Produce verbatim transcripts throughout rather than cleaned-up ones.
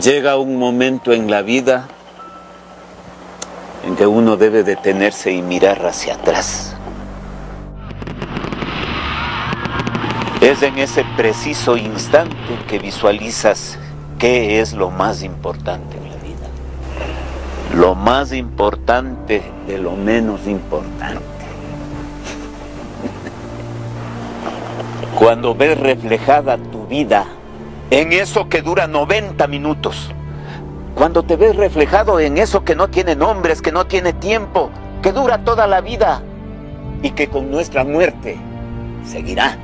Llega un momento en la vida en que uno debe detenerse y mirar hacia atrás. Es en ese preciso instante que visualizas qué es lo más importante en la vida. Lo más importante de lo menos importante. Cuando ves reflejada tu vida en eso que dura noventa minutos, cuando te ves reflejado en eso que no tiene nombres, que no tiene tiempo, que dura toda la vida y que con nuestra muerte seguirá,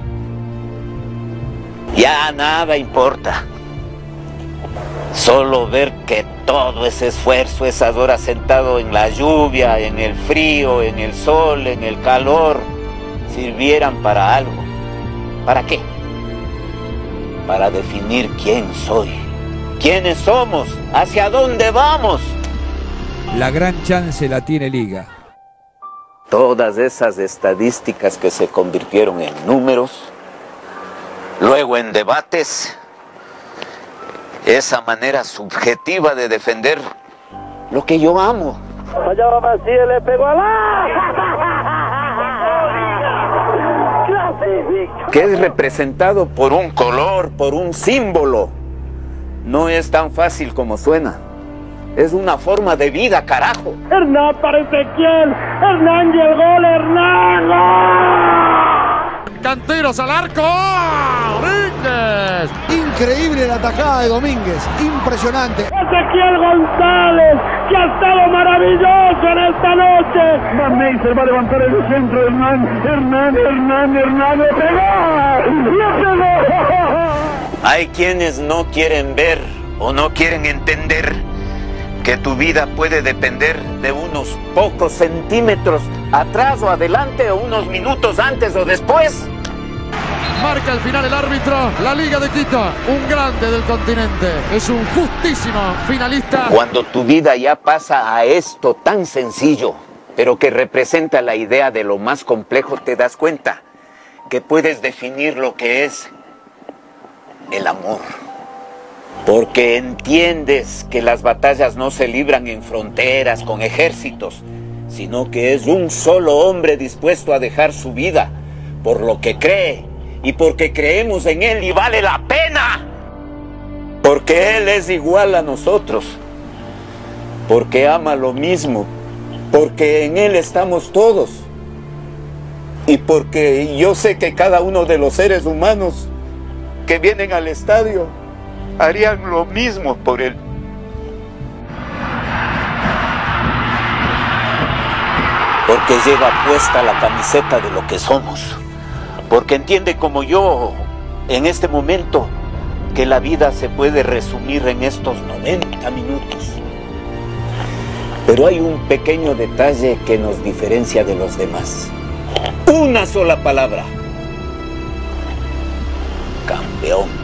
ya nada importa. Solo ver que todo ese esfuerzo, esas horas sentado en la lluvia, en el frío, en el sol, en el calor, sirvieran para algo. ¿Para qué? Para definir quién soy, quiénes somos, hacia dónde vamos. La gran chance la tiene Liga. Todas esas estadísticas que se convirtieron en números, luego en debates, esa manera subjetiva de defender lo que yo amo. Allá va Macías, le pegó a la... que es representado por un color, por un símbolo. No es tan fácil como suena. Es una forma de vida, carajo. Hernán para Ezequiel. Hernán y el gol, Hernán. ¡Gol! Canteros al arco. Domínguez. Increíble la atajada de Domínguez. Impresionante. Ezequiel González, que ha estado maravilloso en esta noche. Van Meister va a levantar el centro. Hernán, Hernán, Hernán, Hernán. ¡Le pegó! ¡Le pegó! Hay quienes no quieren ver o no quieren entender que tu vida puede depender de unos pocos centímetros atrás o adelante, o unos minutos antes o después. Marca el final el árbitro, la Liga de Quito, un grande del continente, es un justísimo finalista. Cuando tu vida ya pasa a esto tan sencillo, pero que representa la idea de lo más complejo, te das cuenta que puedes definir lo que es el amor. Porque entiendes que las batallas no se libran en fronteras con ejércitos, sino que es un solo hombre dispuesto a dejar su vida por lo que cree y porque creemos en él y vale la pena. Porque él es igual a nosotros, porque ama lo mismo, porque en él estamos todos y porque yo sé que cada uno de los seres humanos que vienen al estadio harían lo mismo por él. Porque lleva puesta la camiseta de lo que somos. Porque entiende como yo, en este momento, que la vida se puede resumir en estos noventa minutos. Pero hay un pequeño detalle que nos diferencia de los demás. Una sola palabra. Campeón.